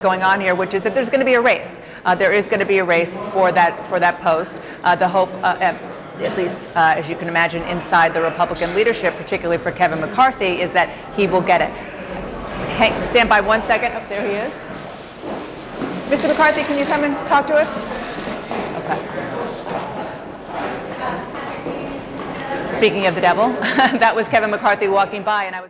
going on here, which is that there's going to be a race. There is going to be a race for that post. The hope, at least as you can imagine, inside the Republican leadership, particularly for Kevin McCarthy, is that he will get it. Stand by 1 second. Oh, there he is. Mr. McCarthy, can you come and talk to us? Okay. Speaking of the devil, that was Kevin McCarthy walking by, and I was